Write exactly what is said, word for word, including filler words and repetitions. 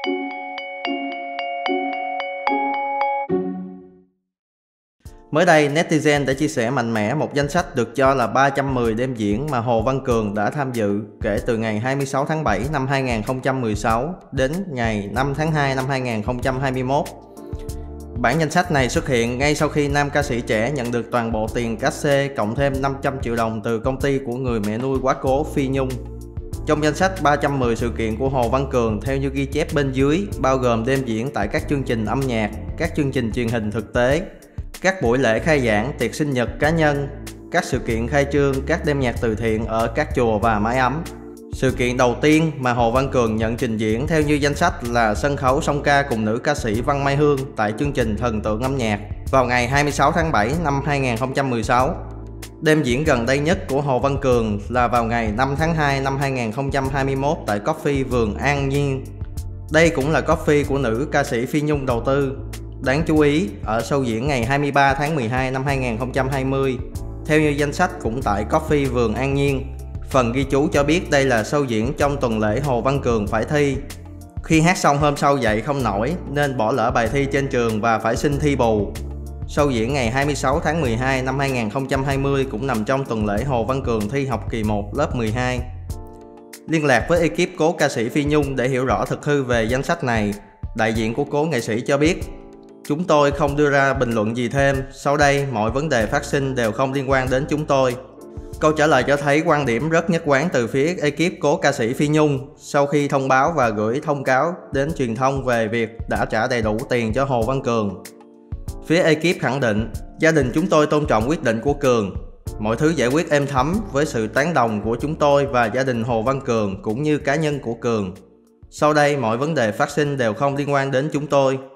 Mới đây, netizen đã chia sẻ mạnh mẽ một danh sách được cho là ba trăm mười đêm diễn mà Hồ Văn Cường đã tham dự kể từ ngày hai mươi sáu tháng bảy năm hai nghìn không trăm mười sáu đến ngày năm tháng hai năm hai nghìn không trăm hai mươi mốt. Bản danh sách này xuất hiện ngay sau khi nam ca sĩ trẻ nhận được toàn bộ tiền cát xê cộng thêm năm trăm triệu đồng từ công ty của người mẹ nuôi quá cố Phi Nhung. Trong danh sách ba trăm mười sự kiện của Hồ Văn Cường theo như ghi chép bên dưới bao gồm đêm diễn tại các chương trình âm nhạc, các chương trình truyền hình thực tế, các buổi lễ khai giảng, tiệc sinh nhật cá nhân, các sự kiện khai trương, các đêm nhạc từ thiện ở các chùa và mái ấm. Sự kiện đầu tiên mà Hồ Văn Cường nhận trình diễn theo như danh sách là sân khấu song ca cùng nữ ca sĩ Văn Mai Hương tại chương trình Thần tượng âm nhạc vào ngày hai mươi sáu tháng bảy năm hai nghìn không trăm mười sáu. Đêm diễn gần đây nhất của Hồ Văn Cường là vào ngày năm tháng hai năm hai nghìn không trăm hai mươi mốt tại Coffee Vườn An Nhiên. Đây cũng là coffee của nữ ca sĩ Phi Nhung đầu tư. Đáng chú ý, ở show diễn ngày hai mươi ba tháng mười hai năm hai nghìn không trăm hai mươi, theo như danh sách cũng tại Coffee Vườn An Nhiên, phần ghi chú cho biết đây là show diễn trong tuần lễ Hồ Văn Cường phải thi. Khi hát xong hôm sau dậy không nổi nên bỏ lỡ bài thi trên trường và phải xin thi bù. Show diễn ngày hai mươi sáu tháng mười hai năm hai nghìn không trăm hai mươi cũng nằm trong tuần lễ Hồ Văn Cường thi học kỳ một lớp mười hai. Liên lạc với ekip cố ca sĩ Phi Nhung để hiểu rõ thực hư về danh sách này, đại diện của cố nghệ sĩ cho biết: "Chúng tôi không đưa ra bình luận gì thêm, sau đây mọi vấn đề phát sinh đều không liên quan đến chúng tôi." Câu trả lời cho thấy quan điểm rất nhất quán từ phía ekip cố ca sĩ Phi Nhung sau khi thông báo và gửi thông cáo đến truyền thông về việc đã trả đầy đủ tiền cho Hồ Văn Cường. Phía ekip khẳng định, gia đình chúng tôi tôn trọng quyết định của Cường. Mọi thứ giải quyết êm thấm với sự tán đồng của chúng tôi và gia đình Hồ Văn Cường cũng như cá nhân của Cường. Sau đây mọi vấn đề phát sinh đều không liên quan đến chúng tôi.